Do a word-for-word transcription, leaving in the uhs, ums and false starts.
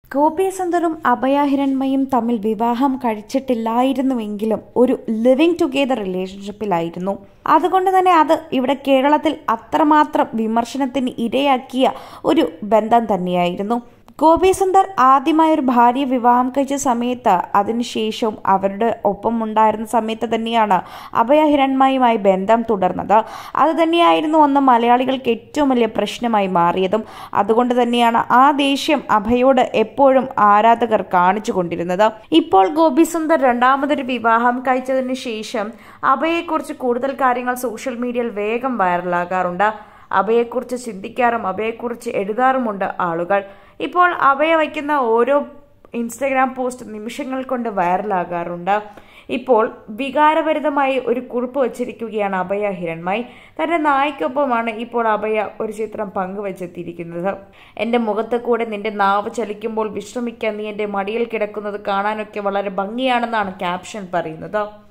ഗോപി സുന്ദറും അഭയ ഹിരൺമയും തമ്മിൽ വിവാഹം കഴിച്ചിട്ടില്ലായിരുന്നുവെങ്കിലും ഒരു ലിവിങ് ടുഗെദർ റിലേഷൻഷിപ്പിലായിരുന്നു. അതുകൊണ്ട് തന്നെ അത് ഇവിടെ കേരളത്തിൽ അത്രമാത്രം വിമർശനത്തിന് ഇരയാക്കിയ ഒരു ബന്ധം തന്നെയായിരുന്നു. ഗോപി സുന്ദർ ആദ്യമായ ഒരു ഭാര്യ വിവാഹം കഴിച്ച സമയത്ത് അതിനുശേഷവും അവരുടെ ഒപ്പം ഉണ്ടായിരുന്ന സമയത്ത് തന്നെയാണ് അഭയ ഹിരൺമയുമായി ബന്ധം തുടർന്നത്. അത് തന്നെയായിരുന്നു അന്ന് മലയാളികൾക്ക് ഏറ്റവും വലിയ പ്രശ്നമായി മാറിയതും. അതുകൊണ്ട് തന്നെയാണ് ആ ദേഷ്യം അഭയോട് എപ്പോഴും ആരാധകർ കാണിച്ചു കൊണ്ടിരുന്നത്. ഇപ്പോൾ ഗോപി സുന്ദർ രണ്ടാമതൊരു വിവാഹം കഴിച്ചതിന് ശേഷം അഭയെക്കുറിച്ച് കൂടുതൽ കാര്യങ്ങൾ സോഷ്യൽ മീഡിയയിൽ വേഗം വൈറലാകാറുണ്ട്. അഭയെക്കുറിച്ച് ചിന്തിക്കാറും അഭയെക്കുറിച്ച് എഴുതാറുമുണ്ട് ആളുകൾ. ഇപ്പോൾ അഭയ വയ്ക്കുന്ന ഓരോ ഇൻസ്റ്റഗ്രാം പോസ്റ്റ് നിമിഷങ്ങൾ കൊണ്ട് വൈറലാകാറുണ്ട്. ഇപ്പോൾ വികാരഭരിതമായി ഒരു കുറിപ്പ് വച്ചിരിക്കുകയാണ് അഭയ ഹിരൺമയി. തന്റെ നായ്ക്കൊപ്പമാണ് ഇപ്പോൾ അഭയ ഒരു ചിത്രം പങ്കുവച്ചെത്തിയിരിക്കുന്നത്. എന്റെ മുഖത്ത് കൂടെ നിന്റെ നാവ് ചലിക്കുമ്പോൾ വിശ്രമിക്കാൻ നീ എന്റെ മടിയിൽ കിടക്കുന്നത് കാണാനൊക്കെ വളരെ ഭംഗിയാണെന്നാണ് ക്യാപ്ഷൻ പറയുന്നത്.